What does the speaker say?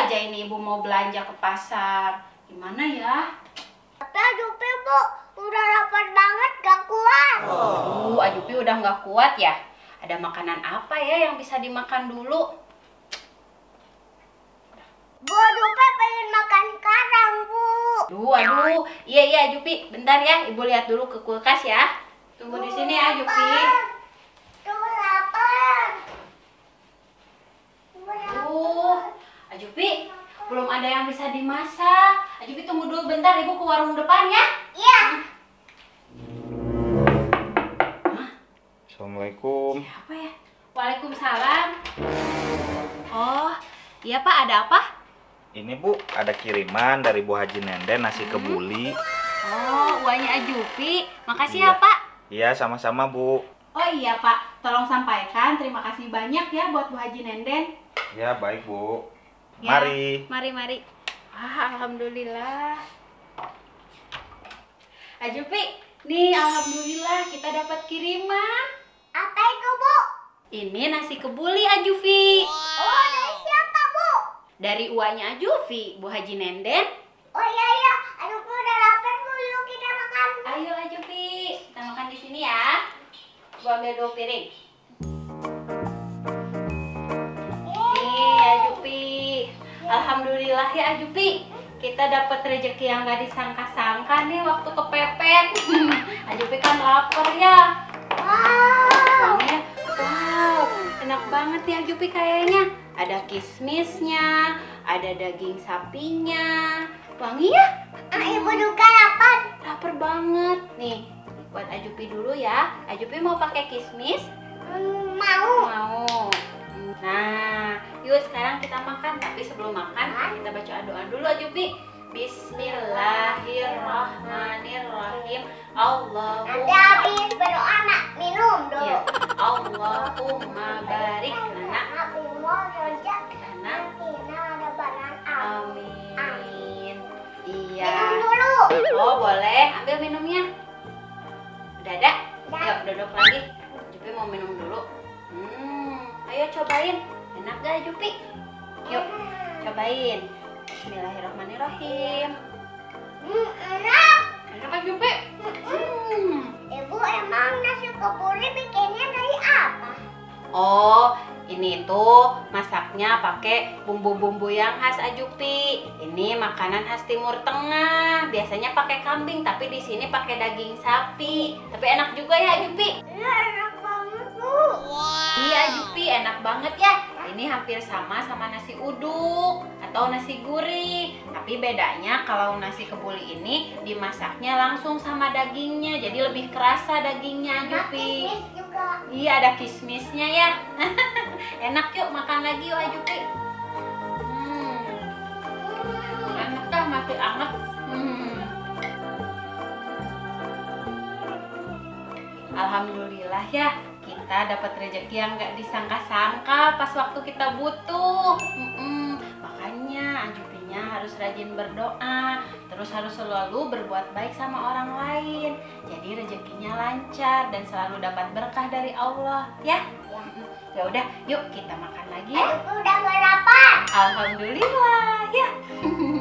aja ini ibu mau belanja ke pasar. Gimana ya? Tapi Ajupi bu, udah lapar banget gak kuat. Ajupi udah nggak kuat ya? Ada makanan apa ya yang bisa dimakan dulu? Bu, Ajupi pengen makan sekarang bu. Aduh, iya Ajupi, bentar ya, ibu lihat dulu ke kulkas ya. Tunggu di sini ya Ajupi. Tuh lapar. Ajupi, belum ada yang bisa dimasak. Ajupi tunggu dulu bentar, ibu ke warung depan ya. Iya. Assalamualaikum. Siapa ya? Waalaikumsalam. Oh, iya Pak, ada apa? Ini Bu, ada kiriman dari Bu Haji Nenden nasi kebuli. Oh, uangnya Ajupi. Makasih Iya. ya Pak. Iya, sama-sama Bu. Oh iya Pak, tolong sampaikan terima kasih banyak ya buat Bu Haji Nenden. Ya, baik Bu. Ya, Mari. Mari. Wah, alhamdulillah. Ajupi, nih alhamdulillah kita dapat kiriman. Apa itu bu? Ini nasi kebuli Ajufi. Oh, dari siapa bu? Dari uangnya Ajufi, Bu Haji Nenden. Oh iya, Ajupi udah lapar bu, yuk kita makan. Ayo Ajufi, kita makan di sini ya. Gua ambil 2 piring. Nih Ajufi. Alhamdulillah ya Ajufi. Kita dapat rezeki yang gak disangka-sangka nih waktu kepepet. Ajufi kan lapar ya. Wow, enak banget ya Ajupi kayaknya. Ada kismisnya, ada daging sapinya. Wangi ya? Ibu juga lapar. Lapar banget. Nih, buat Ajupi dulu ya. Ajupi mau pakai kismis? Mau. Mau. Nah, yuk sekarang kita makan. Tapi sebelum makan, kita baca doa dulu Ajupi. Bismillahirrahmanirrahim. Nanti Allahumma habis berdoa nak minum dulu. Ya. Allahumma barik lana. Amin. Iya. Minum dulu. Oh boleh, ambil minumnya. Udah ada? Yuk duduk lagi. Jupi mau minum dulu. Ayo cobain. Enak gak Jupi? Yuk cobain. Bismillahirrahmanirrahim. Enak. Enak kan Jupi? Ibu emang nasi kebuli bikinnya dari apa? Oh, ini tuh masaknya pakai bumbu-bumbu yang khas Ajupi. Ini makanan khas Timur Tengah. Biasanya pakai kambing, tapi di sini pakai daging sapi. Tapi enak juga ya Ajupi. Iya enak banget bu. Iya Ajupi, enak banget ya. Ini hampir sama nasi uduk atau nasi gurih. Tapi bedanya kalau nasi kebuli ini dimasaknya langsung sama dagingnya, jadi lebih kerasa dagingnya Ajupi. Kismis juga. Iya ada kismisnya ya. Enak yuk makan lagi yuk Ajupi. Enak dah masih anget. Alhamdulillah ya kita dapat rezeki yang gak disangka-sangka pas waktu kita butuh. Makanya Ajupinya harus rajin berdoa, terus harus selalu berbuat baik sama orang lain. Jadi rezekinya lancar dan selalu dapat berkah dari Allah ya. Ya udah, yuk kita makan lagi ya. Aduh udah gak lapar. Alhamdulillah ya.